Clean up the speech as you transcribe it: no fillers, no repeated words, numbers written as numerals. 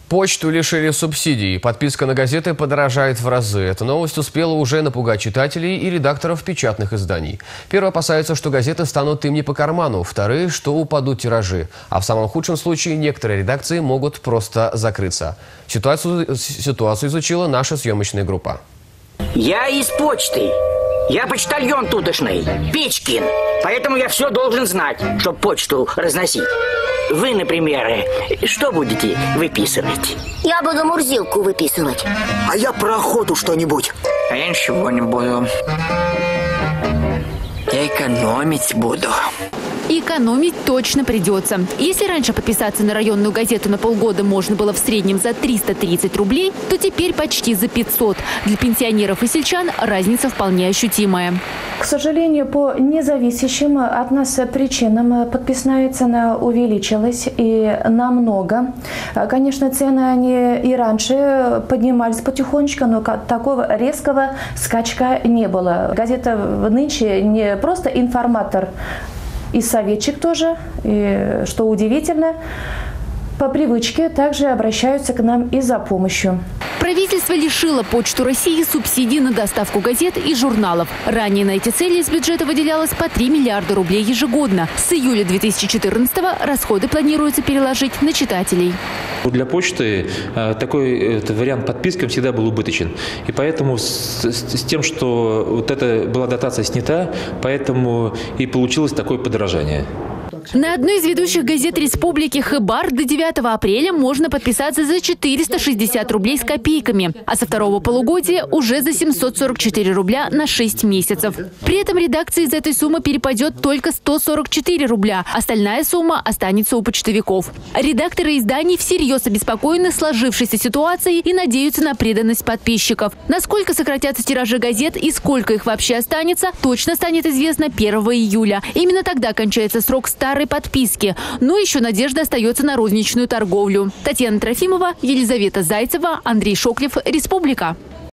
Почту лишили субсидий. Подписка на газеты подорожает в разы. Эта новость успела уже напугать читателей и редакторов печатных изданий. Первые опасаются, что газеты станут им не по карману. Вторые, что упадут тиражи. А в самом худшем случае некоторые редакции могут просто закрыться. Ситуацию изучила наша съемочная группа. Я из почты. Я почтальон тутошный, Печкин. Поэтому я все должен знать, чтобы почту разносить. Вы, например, что будете выписывать? Я буду Мурзилку выписывать. А я про охоту что-нибудь. А я ничего не буду. Я экономить буду. Экономить точно придется. Если раньше подписаться на районную газету на полгода можно было в среднем за 330 рублей, то теперь почти за 500. Для пенсионеров и сельчан разница вполне ощутимая. К сожалению, по независящим от нас причинам подписная цена увеличилась и намного. Конечно, цены они и раньше поднимались потихонечку, но такого резкого скачка не было. Газета нынче не просто информатор, и советчик тоже, и, что удивительно, по привычке также обращаются к нам и за помощью. Правительство лишило Почту России субсидий на доставку газет и журналов. Ранее на эти цели из бюджета выделялось по 3 миллиарда рублей ежегодно. С июля 2014-го расходы планируется переложить на читателей. Для почты такой вариант подписки всегда был убыточен. И поэтому с тем, что вот эта была дотация снята, поэтому и получилось такое подорожание. На одной из ведущих газет республики «Хыбар» до 9 апреля можно подписаться за 460 рублей с копейками, а со второго полугодия уже за 744 рубля на 6 месяцев. При этом редакции из этой суммы перепадет только 144 рубля. Остальная сумма останется у почтовиков. Редакторы изданий всерьез обеспокоены сложившейся ситуацией и надеются на преданность подписчиков. Насколько сократятся тиражи газет и сколько их вообще останется, точно станет известно 1 июля. Именно тогда кончается срок старой подписки. Но еще надежда остается на розничную торговлю. Татьяна Трофимова, Елизавета Зайцева, Андрей Шоклев, Республика.